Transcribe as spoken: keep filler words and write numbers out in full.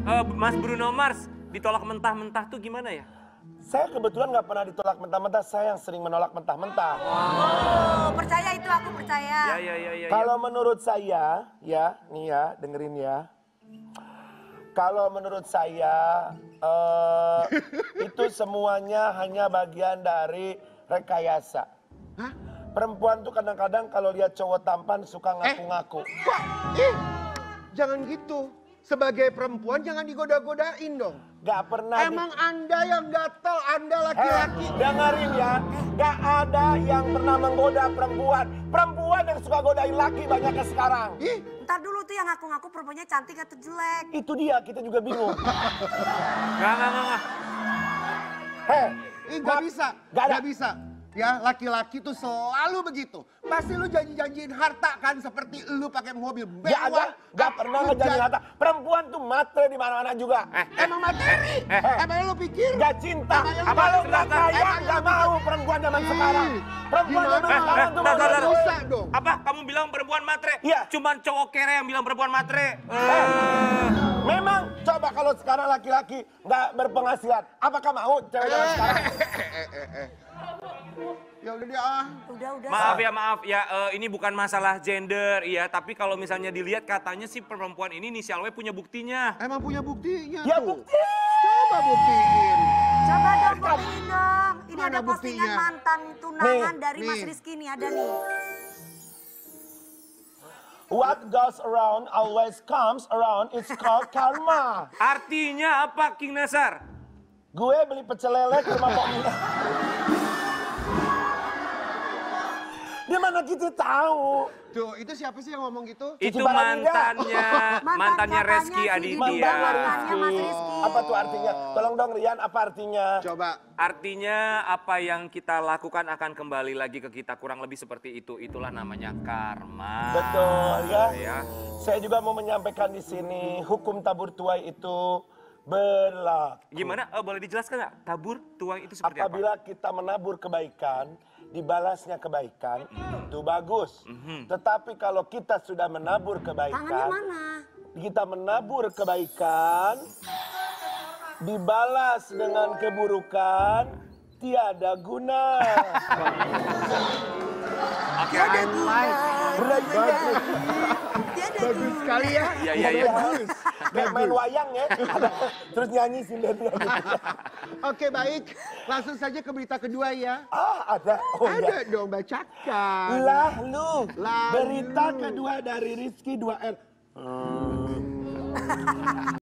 uh, Mas Bruno Mars ditolak mentah-mentah tuh gimana ya? Saya kebetulan nggak pernah ditolak mentah-mentah, saya yang sering menolak mentah-mentah. Oh, percaya itu aku percaya. Ya, ya, ya, ya, Kalau ya. menurut saya, ya, nih ya, dengerin ya. Kalau menurut saya, uh, itu semuanya hanya bagian dari rekayasa. Hah? Perempuan tuh kadang-kadang kalau lihat cowok tampan suka ngaku-ngaku. Eh, kok? Eh, jangan gitu. Sebagai perempuan jangan digoda-godain dong. Gak pernah. Emang Anda yang gatel, Anda Di... laki-laki. Hey, dengerin ya, gak ada yang pernah menggoda perempuan. Perempuan yang suka godain laki banyaknya sekarang. Ih, Ntar dulu tuh yang ngaku-ngaku perempuannya cantik atau jelek. itu dia, kita juga bingung. Nggak, nggak, nggak, nggak. Heh, Ih, gak bisa, Gak ada. gak bisa. Ya, laki-laki tuh selalu begitu. Pasti lu janji-janjiin harta kan seperti lu pakai mobil Gak ada, mewah. gak pernah ngejamin harta. Perempuan tuh matre di mana-mana juga. Eh, Emang materi. eh, eh. Emang lu pikir? Gak cinta. Emang lu Kalau gak gak cinta? kaya, Emang gak lu- mau perempuan zaman Ih, sekarang. Perempuan gimana? zaman sekarang Eh, tuh eh, mau tar, tar, tar. Bisa dong. Apa? Kamu bilang perempuan matre? Iya. Cuman cowok kere yang bilang perempuan matre. Eh, Eh. memang coba kalau sekarang laki-laki gak berpenghasilan. Apakah mau cewek zaman sekarang? Ya udah dia ah. Udah, udah. Maaf ya, maaf ya. eh, ini bukan masalah gender, ya. Tapi kalau misalnya dilihat katanya sih perempuan ini inisial W punya buktinya. Emang punya buktinya Ya tuh. bukti. Coba buktiin. Coba dong buktiin dong. Ini Mana ada postingan buktinya? mantan tunangan Nih, dari Mas nih. Rizky nih, ada nih. What goes around always comes around, it's called karma. Artinya apa, King Nasar? Gue beli pecel lele ke rumah Pok Mina. Di mana kita tahu? Tuh, itu siapa sih yang ngomong gitu? Itu Baranida. mantannya, Mantan mantannya kakaknya Reski si Aditya. Didi, mantannya Mas Rizky. Apa tuh artinya? Tolong dong Rian, apa artinya? Coba. Artinya apa yang kita lakukan akan kembali lagi ke kita, kurang lebih seperti itu. Itulah namanya karma. Betul ya. Ya. Saya juga mau menyampaikan di sini hukum tabur tuai itu berlaku. Gimana? Oh, boleh dijelaskan nggak? Tabur tuai itu seperti apa? Apabila kita menabur kebaikan, dibalasnya kebaikan, itu bagus. Mhm. Tetapi kalau kita sudah menabur Tangannya kebaikan, mana? kita menabur kebaikan, dibalas dengan keburukan, tiada guna. Oke, Tiada I- guna. Bagus. Tiada Bagus guna. sekali ya. Iya, iya, iya. Bagus. Kayak main wayang ya, ada- terus nyanyi sindennya gitu. Oke baik, langsung saja ke berita kedua ya. Ah, ada. Oh Ada ya. dong, bacakan. Lalu, Lalu. berita kedua dari Rizky dua R.